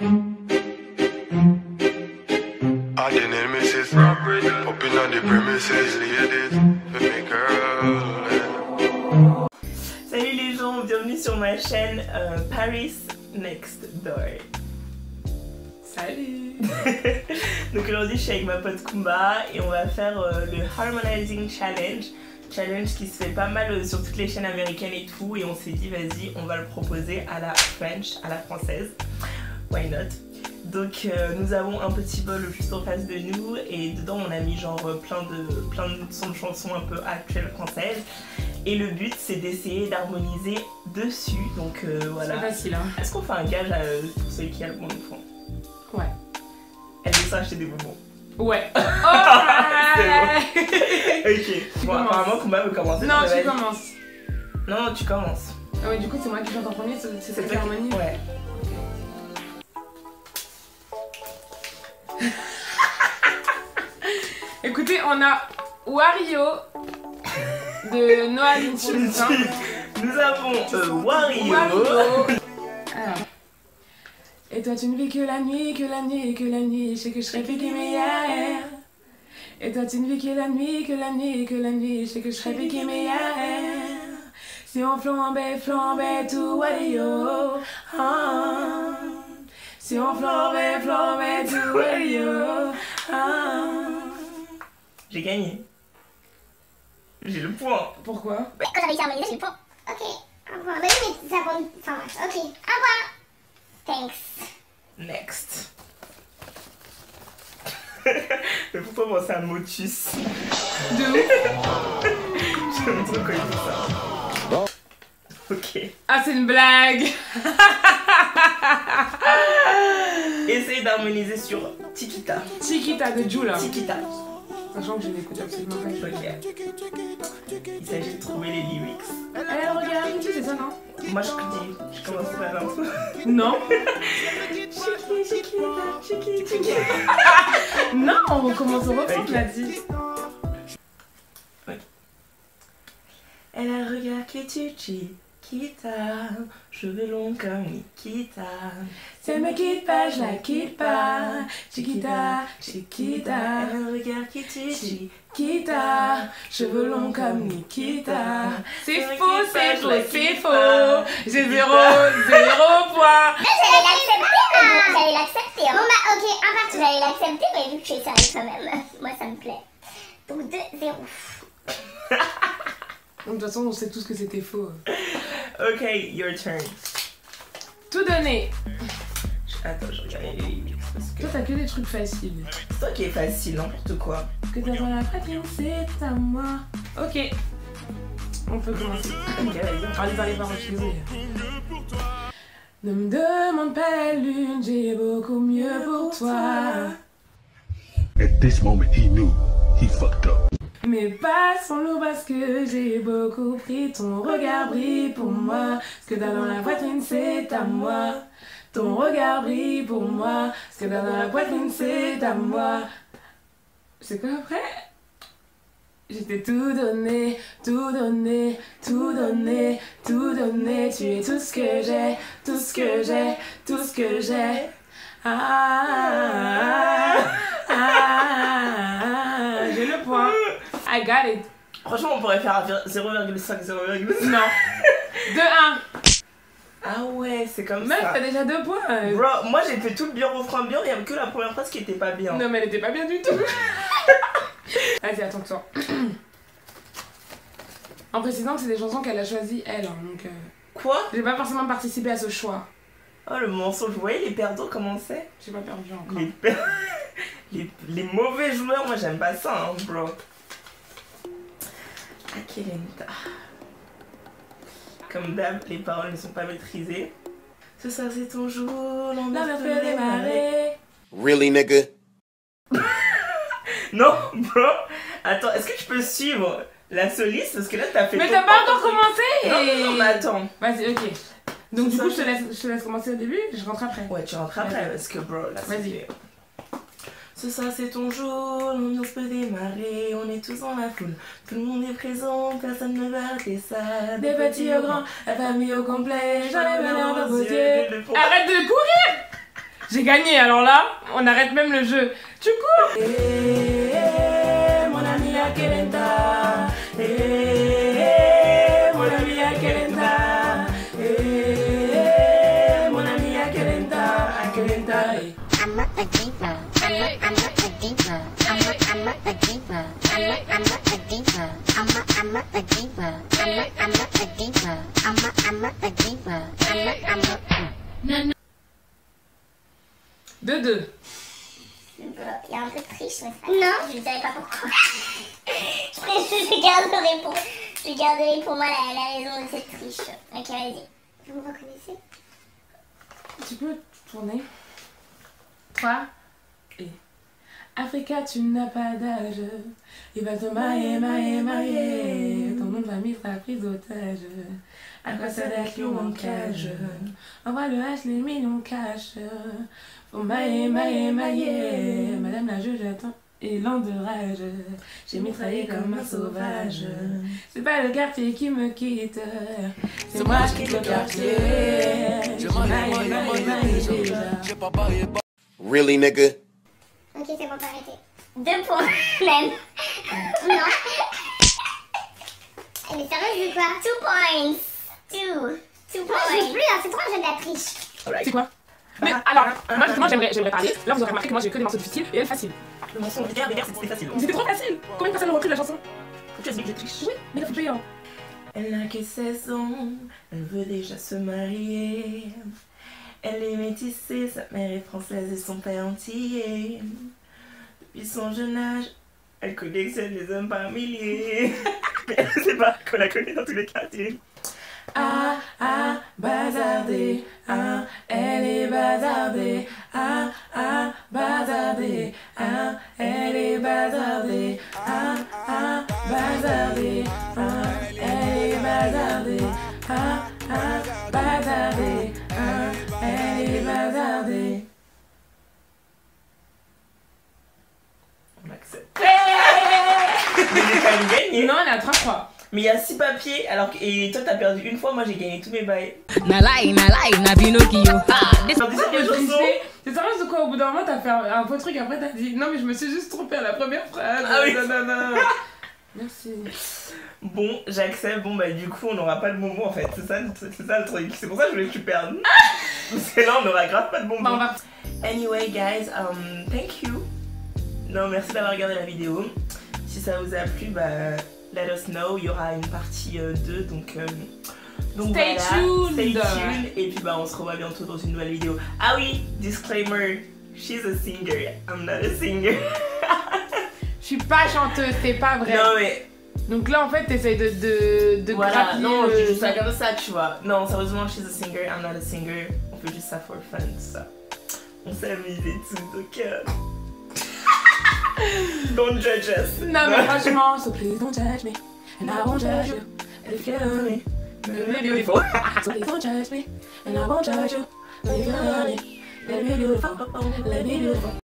Salut les gens, bienvenue sur ma chaîne Paris Next Door. Salut. Donc aujourd'hui je suis avec ma pote Kumba et on va faire le Harmonizing Challenge. Challenge qui se fait pas mal sur toutes les chaînes américaines et tout, et on s'est dit vas-y on va le proposer à la French, à la française. Why not? Donc nous avons un petit bol juste en face de nous et dedans on a mis genre plein de sons de chansons un peu actuelles françaises. Et le but c'est d'essayer d'harmoniser dessus, donc voilà. C'est facile hein. Est-ce qu'on fait un gage pour celui qui a le bon enfant? Ouais. Elle veut s'acheter des bonbons. Ouais. Oh ok. Bon, apparemment Kumba veut commencer. Non, tu commences. Non, tu commences. Ah ouais, du coup c'est moi qui chante en premier, c'est cette harmonie. Ouais. Écoutez, on a Wario de Noah Lindsay. Nous avons Wario. Alors. Et toi tu ne vis que la nuit, que la nuit, que la nuit. Je sais que je serai plus meilleur. Et toi tu ne vis que la nuit, que la nuit, que la nuit. Je sais que je serai plus meilleur. Si on flambait, flambait tout Wario. Oh. Si on flambait, flambait tout Wario. Oh. J'ai gagné. J'ai le point. Pourquoi? Quand j'ai réussi à harmoniser, j'ai le point. Ok, un point. Bah oui, mais ça compte. Enfin, ok, un point. Thanks. Next. Mais pourquoi moi c'est un motus? De ouf. J'aime trop quand il dit ça. Ok. Ah, c'est une blague. Essaye d'harmoniser sur Tikita. Chiquita de Jula. Tikita. Sachant que je n'écoute absolument pas. Ok. Il s'agit de trouver les lyrics. Regarde, c'est ça, non? Moi je commence par l'info. Non. Non, on recommence au refrain, tu l'as dit. Ok. Elle a le regard que tu Chiquita, cheveux longs comme Nikita. Si elle me quitte pas, je la quitte pas. Chiquita, Chiquita. Elle a le regard que tu Chiquita, cheveux longs comme Nikita. C'est Elle me faux, quitte pas, c'est je faux, la c'est quitte faux. pas. J'ai zéro point. J'allais l'accepter, mais bon, j'allais l'accepter. Bon bah ok, un partout, j'allais l'accepter, mais vu que tu es sérieux quand même, moi ça me plaît. Donc 2-0. De toute façon, on sait tous que c'était faux. Ok, your turn. Tout donné. Attends, je regarde les lyrics parce que Toi, t'as que des trucs faciles. c'est toi qui est facile, n'importe quoi. Que t'as dans la pratique, c'est à moi. Ok. On peut commencer. Ok, vas-y. Allez dans les paroles, je suis désolée. Ne me demande pas la lune, j'ai beaucoup mieux pour toi. At this moment, he knew he fucked up. Mais passons-nous parce que j'ai beaucoup pris. Ton regard brille pour moi. Ce que t'as dans la poitrine, c'est à moi. Ton regard brille pour moi. Ce que t'as dans la poitrine, c'est à moi. C'est quoi après? J'étais tout donné, tout donné, tout donné, tout donné. Tu es tout ce que j'ai, tout ce que j'ai, tout ce que j'ai. J'ai le point. I got it. Franchement, on pourrait faire 0,5, 0,5. Non. 2-1. Ah ouais, c'est comme Meuf, ça. t'as déjà 2 points. Bro, moi j'ai fait tout le bien refrain bien, il y avait que la première phrase qui était pas bien. Non, mais elle était pas bien du tout. Vas-y, attends que ça. En précisant que c'est des chansons qu'elle a choisies elle, hein, donc Quoi? j'ai pas forcément participé à ce choix. Oh, le mensonge, vous voyez les perdants comment c'est? J'ai pas perdu encore. Les mauvais joueurs, moi j'aime pas ça, hein, bro. Akelenta. Comme d'hab, les paroles ne sont pas maîtrisées. Ce soir c'est ton jour, L'envers peut démarrer. Really, nigga? Non, bro. Attends, est-ce que tu peux suivre la soliste? Parce que là t'as fait. Mais t'as pas encore commencé. Non, mais attends. Vas-y, ok. Donc du Ça, coup, je te laisse commencer au début, je rentre après. Ouais, tu rentres après parce que, bro, là c'est. Vas-y. Ce soir c'est ton jour, l'ambiance peut démarrer, on est tous dans la foule, tout le monde est présent, personne ne va rater ça. Des petits au grand, la famille au complet, j'en ai bonheur dans vos yeux. Arrête de courir! J'ai gagné, alors là, on arrête même le jeu. Du coup... mon ami à Kelenta. Mon ami à Kelenta. Mon ami à Kelenta. À Kelenta. I'm a diva. I'm a diva. I'm a diva. I'm a diva. I'm a diva. I'm a diva. I'm a diva. I'm a 2-2. Il y a un peu de triche, mais ça... Non, je ne savais pas pourquoi. je garderai pour moi la raison de cette triche. Ok, vas-y. Vous me reconnaissez? Tu peux tourner 3 et... Africa, tu n'as pas d'âge. Il va te marier. Ton nom de famille sera pris d'otage. À quoi ça sert qu'il en cage? Envoie le H, les millions cash. Faut mailler. Madame la juge attend. Élan de rage. J'ai mitraillé comme un sauvage. C'est pas le quartier qui me quitte. C'est moi qui quitte le quartier. Je maille. Really, nigga? Ok, c'est bon, t'arrêter. 2 points, même. Non. Elle est sérieuse ou quoi? 2 points. 2 points. Je veux plus, hein, c'est trop un jeu de la triche. C'est quoi? Mais alors, moi justement j'aimerais parler. Là vous aurez remarqué que moi j'ai que des morceaux difficiles et elle facile. Le mensonge, les gars, c'était facile. C'était trop facile. Combien de personnes ont repris la chanson? Faut que tu as dit que je triche. Oui, mais là faut payer. Elle n'a que 16 ans, elle veut déjà se marier. Elle est métissée, sa mère est française et son père antillais. Depuis son jeune âge, elle collectionne les hommes par milliers. Mais elle ne sait pas qu'on la connaît dans tous les quartiers. Bazardée, elle est bazardée, bazardée, elle est bazardée, bazardée, elle est bazardée, bazardée, elle est bazardée. On accepte. Mais j'ai quand même gagné. Non, on est à 3-3. Mais il y a 6 papiers, alors que et toi t'as perdu une fois, moi j'ai gagné tous mes bails. Na Pinocchio. J'ai perdu toutes mes chansons. C'est sérieux de quoi? Au bout d'un moment t'as fait un faux truc, après t'as dit non mais je me suis juste trompée à la première phrase. Ah oui. Non. Merci. Bon, j'accepte. Bon bah du coup on n'aura pas de bonbons en fait, c'est ça le truc. C'est pour ça que je voulais que tu perdes. Parce que là on n'aura grave pas de bonbons. Bah, on va... Anyway guys, thank you. Non, merci d'avoir regardé la vidéo. Si ça vous a plu, bah let us know, il y aura une partie 2, donc Stay tuned. Et puis bah on se revoit bientôt dans une nouvelle vidéo. Ah oui, disclaimer, she's a singer, I'm not a singer. Je suis pas chanteuse, c'est pas vrai. Non mais... Donc là en fait t'essayes de voilà, grappiller non, je dis le... ça comme ça, tu vois. Non, sérieusement, she's a singer, I'm not a singer. On fait juste ça for fun, ça. On s'amuse et tout, donc... Don't judge us. Non mais franchement, so please don't judge me, and I won't judge you. And if you love me, Beautiful. so please don't judge me, and I won't judge you. If you love me, let me beautiful, let me beautiful.